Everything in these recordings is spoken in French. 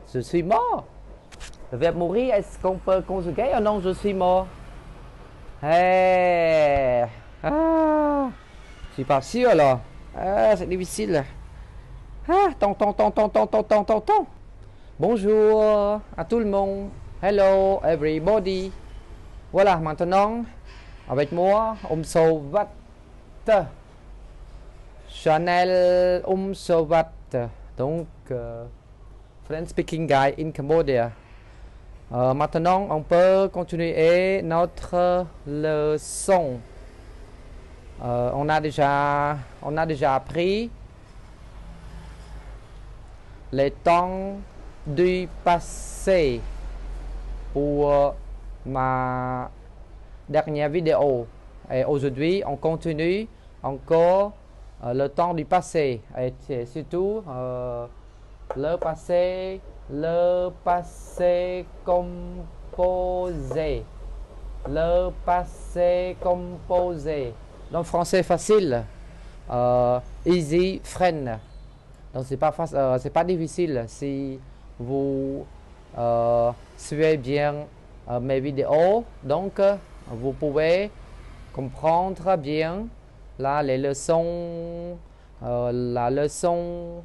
Je suis mort. Le verbe mourir, est-ce qu'on peut conjuguer? Oh non, je suis mort. Hey. Ah. Je suis pas sûr là. Ah, c'est difficile. Ah, ton. Bonjour à tout le monde. Hello everybody. Voilà, maintenant, avec moi, Sovat. Chanel Sovat. Donc, French speaking guy in Cambodia. Maintenant, on peut continuer notre leçon. On a déjà appris les temps du passé pour ma dernière vidéo. Et aujourd'hui, on continue encore le temps du passé. Et surtout le passé composé. Le passé composé. Donc français facile. Easy friend. Donc c'est pas difficile si vous suivez bien mes vidéos. Donc vous pouvez comprendre bien là les leçons, la leçon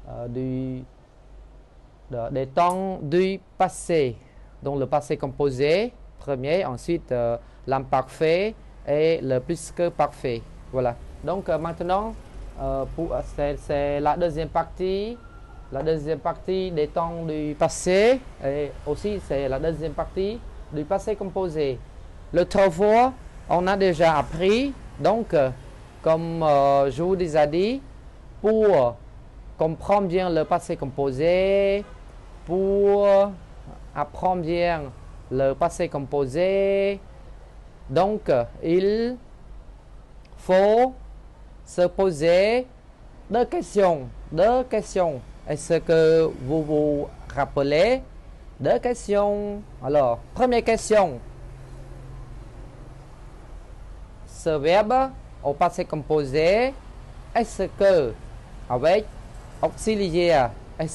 des temps du passé. Donc le passé composé premier, ensuite l'imparfait et le plus que parfait. Voilà. Donc maintenant c'est la deuxième partie des temps du passé, et aussi c'est la deuxième partie du passé composé. L'autre fois on a déjà appris, donc comme je vous ai dit, pour comprendre bien le passé composé, pour apprendre bien le passé composé, donc il faut se poser deux questions. Est-ce que vous vous rappelez? Deux questions. Alors, première question. Ce verbe au passé composé, est-ce que avec auxiliaire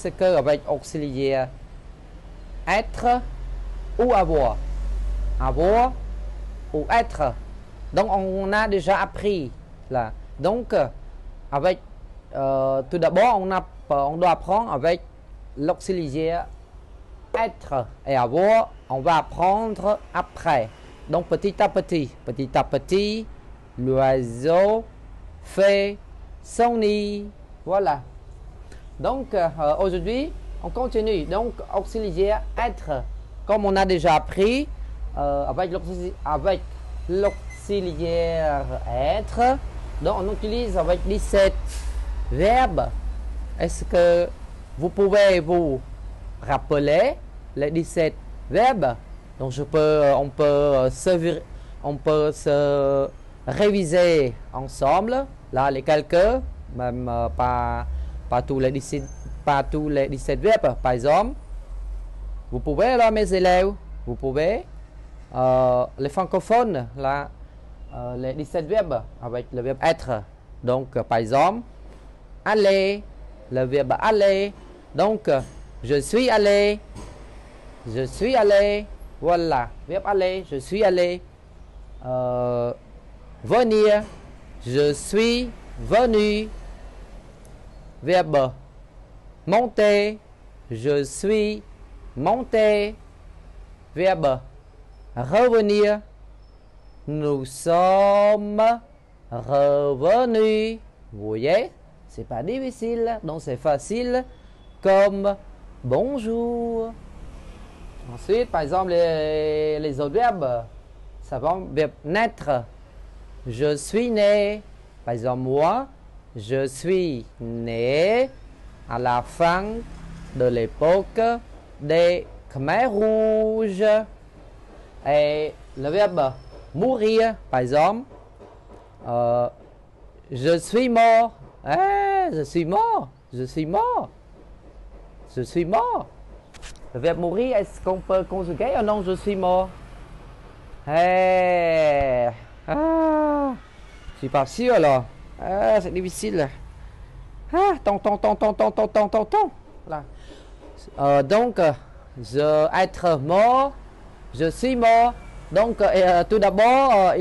être ou avoir? Avoir ou être? Donc on a déjà appris là. Donc avec tout d'abord on doit apprendre avec l'auxiliaire être, et avoir on va apprendre après. Donc petit à petit l'oiseau fait son nid. Voilà. Donc aujourd'hui on continue. Donc auxiliaire être, comme on a déjà appris avec l'auxiliaire être, donc on utilise avec 17 verbes. Est-ce que vous pouvez vous rappeler les 17 verbes? Donc on peut se réviser ensemble là les calculs, même pas tous les 17 verbes. Par exemple, vous pouvez là mes élèves, vous pouvez les francophones là les 17 verbes avec le verbe être. Donc par exemple, aller, le verbe aller. Donc je suis allé, voilà, verbe aller, je suis allé. Venir, je suis venu. Verbe monter, je suis monté. Verbe revenir, nous sommes revenus. Vous voyez, c'est pas difficile, donc c'est facile comme bonjour. Ensuite, par exemple, les autres verbes, ça va, verbe naître. Je suis né. Par exemple, moi, je suis né à la fin de l'époque des Khmer rouges. Et le verbe mourir, par exemple, je suis mort. Je suis mort. Le verbe mourir, est-ce qu'on peut conjuguer? Oh non, je suis mort. Je suis pas sûr là. C'est difficile. Là. Donc, je être mort, je suis mort. Donc, tout d'abord,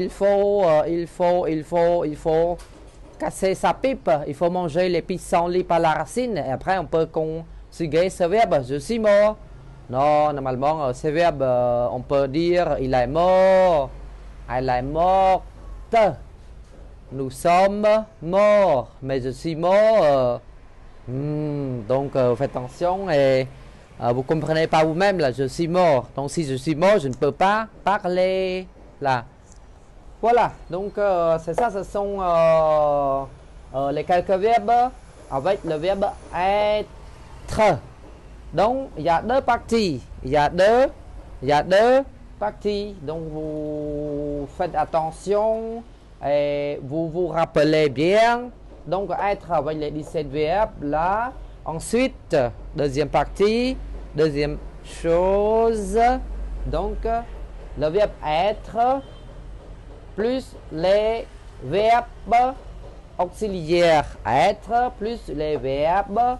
il faut casser sa pipe. Il faut manger les pissenlits par la racine. Et après, on peut conjuguer ce verbe, je suis mort. Non, normalement, ce verbe, on peut dire il est mort, elle est morte. Nous sommes morts, mais je suis mort. Donc, faites attention et vous comprenez pas vous-même là, je suis mort. Donc, si je suis mort, je ne peux pas parler là. Voilà, donc c'est ça, ce sont les quelques verbes avec le verbe être. Donc, il y a deux parties. Il y a deux parties. Donc, vous faites attention et vous vous rappelez bien. Donc, être avec les 17 verbes là. Ensuite, deuxième partie, deuxième chose. Donc, le verbe être plus les verbes auxiliaires être plus les verbes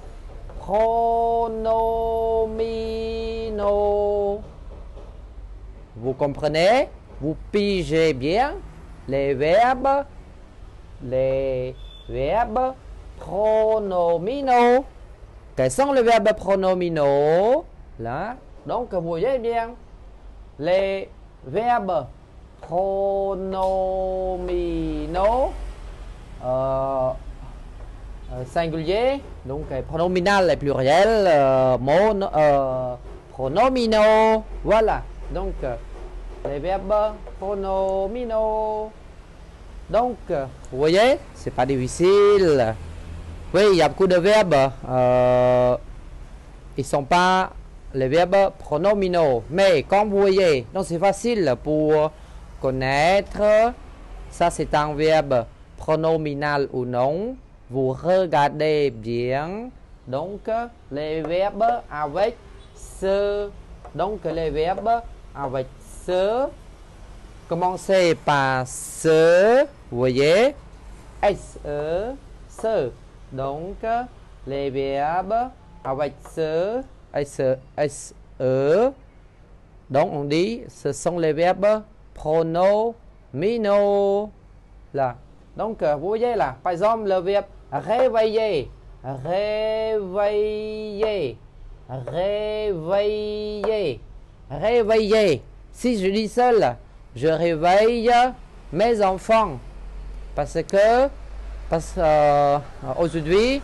pronominaux. Vous comprenez? Vous pigez bien les verbes pronominaux. Quels sont les verbes pronominaux? Là, donc vous voyez bien les verbes pronominaux singulier, donc pronominal et pluriel, pronominaux. Voilà, donc les verbes pronominaux. Donc, vous voyez, c'est pas difficile. Oui, il y a beaucoup de verbes. Ils sont pas les verbes pronominaux. Mais comme vous voyez, donc c'est facile pour connaître. Ça, c'est un verbe pronominal ou non. Vous regardez bien. Donc, les verbes avec ce. Donc, les verbes avec ce. Commencez par ce. Vous voyez? S-E, ce. Donc, les verbes avec ce. S-E. Donc, on dit, ce sont les verbes pronominaux. Là. Donc, vous voyez là, par exemple, le verbe réveiller. Réveiller. Réveiller. Réveiller. Si je dis seul, je réveille mes enfants. Parce que aujourd'hui,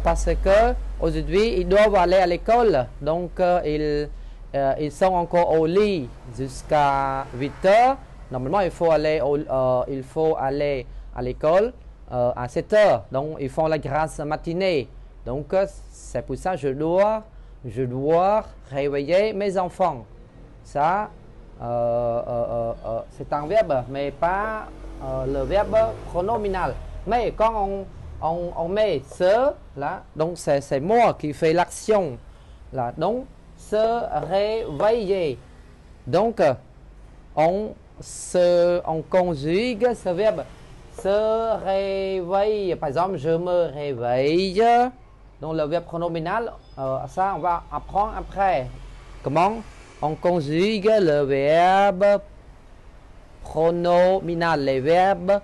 ils doivent aller à l'école. Donc, ils sont encore au lit jusqu'à 8 heures. Normalement, il faut aller à l'école à 7 heures. Donc, ils font la grasse matinée. Donc, c'est pour ça que je dois réveiller mes enfants. Ça, c'est un verbe, mais pas le verbe pronominal. Mais quand on met ce, là, donc c'est moi qui fais l'action. Là, donc, se réveiller. Donc, on conjugue ce verbe se réveille. Par exemple, je me réveille. Donc, le verbe pronominal, ça, on va apprendre après. Comment on conjugue le verbe pronominal, les verbes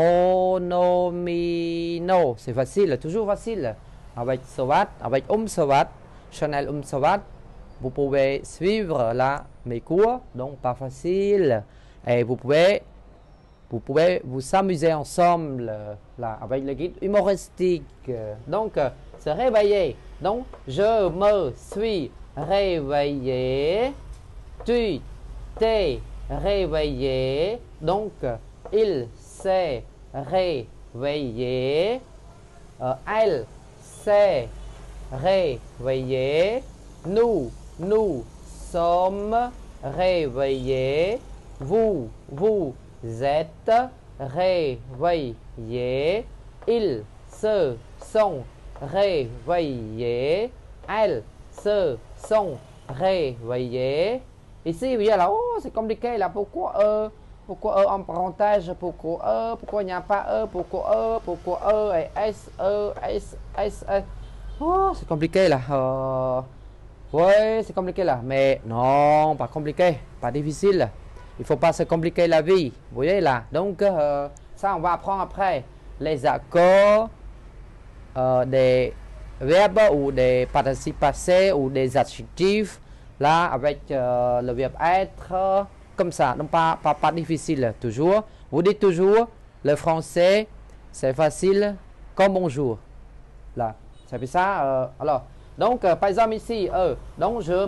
pronominaux. C'est facile, toujours facile. Avec Sawat, avec Sawat, Chanel Sawat, vous pouvez suivre là mes cours, donc pas facile. Et vous pouvez vous amuser ensemble là avec le guide humoristique. Donc, se réveiller. Donc, je me suis réveillé. Tu t'es réveillé. Donc, il s'est réveillé. Elle s'est réveillée. Nous sommes réveillés. Vous êtes réveillés. Ils se sont réveillés. Elles se sont réveillées. Ici, vous voyez là, oh, c'est compliqué là. Pourquoi en parenthèse? Pourquoi il n'y a pas pourquoi et S. Oh, c'est compliqué là. Oui, c'est compliqué là. Mais non, pas compliqué, pas difficile. Il ne faut pas se compliquer la vie. Vous voyez là. Donc, ça, on va apprendre après. Les accords des verbes ou des participes passés ou des adjectifs. Là, avec le verbe être, comme ça. Donc, pas difficile toujours. Vous dites toujours, le français, c'est facile comme bonjour. Là, ça fait ça. Alors, donc, par exemple ici, donc je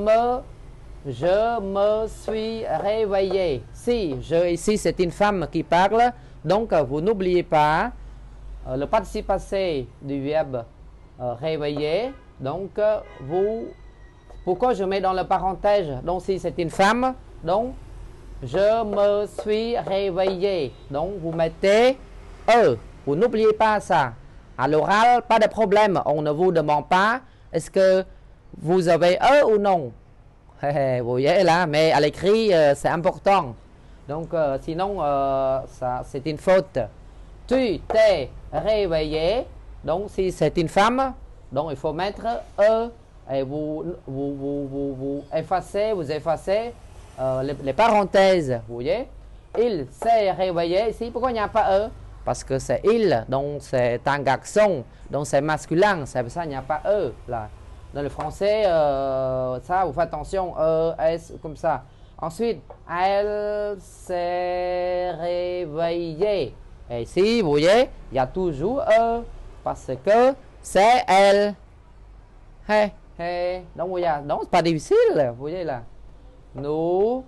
me suis réveillé. Si, ici, c'est une femme qui parle. Donc, vous n'oubliez pas le participe passé du verbe réveiller. Donc, pourquoi je mets dans le parenthèse? Donc, si c'est une femme, donc, je me suis réveillé. Donc, vous mettez vous n'oubliez pas ça. À l'oral, pas de problème. On ne vous demande pas est-ce que vous avez ou non. Vous voyez là, mais à l'écrit, c'est important. Donc, sinon, c'est une faute. Tu t'es réveillé. Donc, si c'est une femme, donc il faut mettre et vous effacez les parenthèses. Vous voyez, il s'est réveillé ici. Pourquoi il n'y a pas parce que c'est il, donc c'est un garçon, donc c'est masculin, c'est pour ça qu'il n'y a pas là. Dans le français, ça, vous faites attention, S, comme ça. Ensuite, elle s'est réveillée. Et ici, vous voyez, il y a toujours parce que c'est elle. Donc, vous voyez, donc c'est pas difficile, vous voyez là. Nous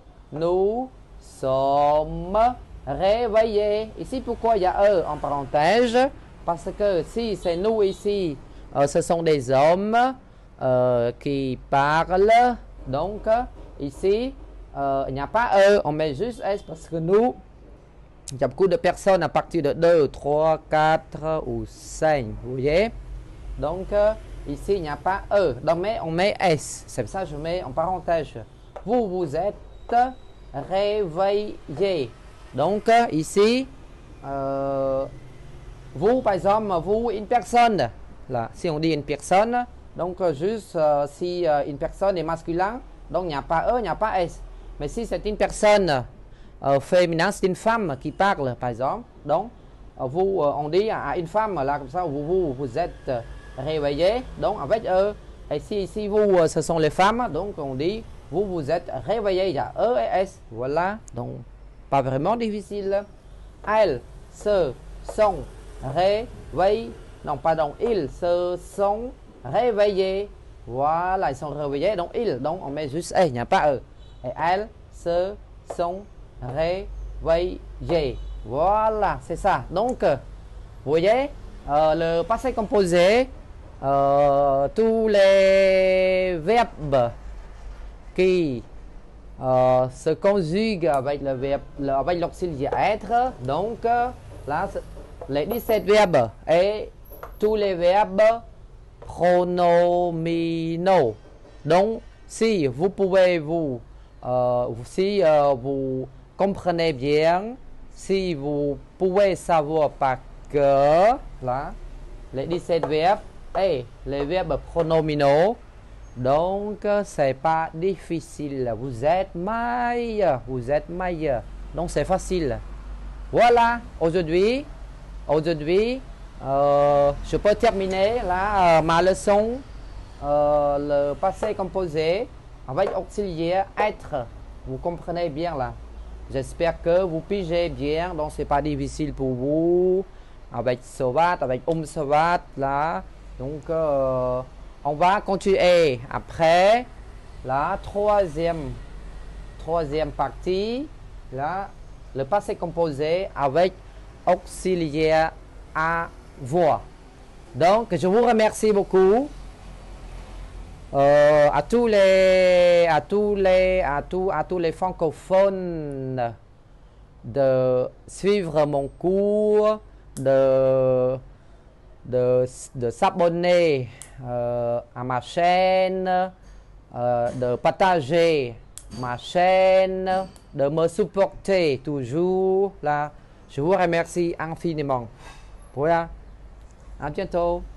sommes réveillés. Ici, pourquoi il y a en parenthèse? Parce que si c'est nous ici, ce sont des hommes qui parlent. Donc, ici, il n'y a pas on met juste S parce que nous, il y a beaucoup de personnes à partir de 2, 3, 4 ou 5. Vous voyez? Donc, ici, il n'y a pas Donc, on met S. C'est pour ça que je mets en parenthèse. Vous êtes réveillés. Donc, ici, vous, par exemple, vous, une personne. Là, si on dit une personne, donc juste si une personne est masculin, donc il n'y a pas il n'y a pas S. Mais si c'est une personne féminin, c'est une femme qui parle, par exemple. Donc, on dit à une femme, là, comme ça, vous êtes réveillé. Donc, avec et si vous, ce sont les femmes, donc on dit, vous êtes réveillé. Il y a et S. Voilà. Donc, pas vraiment difficile. Elles se sont réveillées. Non, pardon, ils se sont réveillés. Voilà, ils sont réveillés. Donc, ils. Donc, on met juste il n'y a pas Et elles se sont réveillées. Voilà, c'est ça. Donc, vous voyez, le passé composé, tous les verbes qui se conjuguent avec le verbe, avec l'auxiliaire être. Donc, là, les 17 verbes et tous les verbes pronominaux. Donc, si vous pouvez vous comprenez bien, si vous pouvez savoir par cœur, là, les 17 verbes et les verbes pronominaux, donc c'est pas difficile. Vous êtes meilleur, donc c'est facile. Voilà, aujourd'hui, je peux terminer là ma leçon, le passé composé avec auxiliaire être. Vous comprenez bien là. J'espère que vous pigez bien, donc c'est pas difficile pour vous. Avec Sovat, avec Sovat là. Donc on va continuer après la troisième partie, là, le passé composé avec auxiliaire avoir. Donc, je vous remercie beaucoup à tous les francophones de suivre mon cours, de s'abonner à ma chaîne, de partager ma chaîne, de me supporter toujours là. Je vous remercie infiniment. Voilà, à bientôt.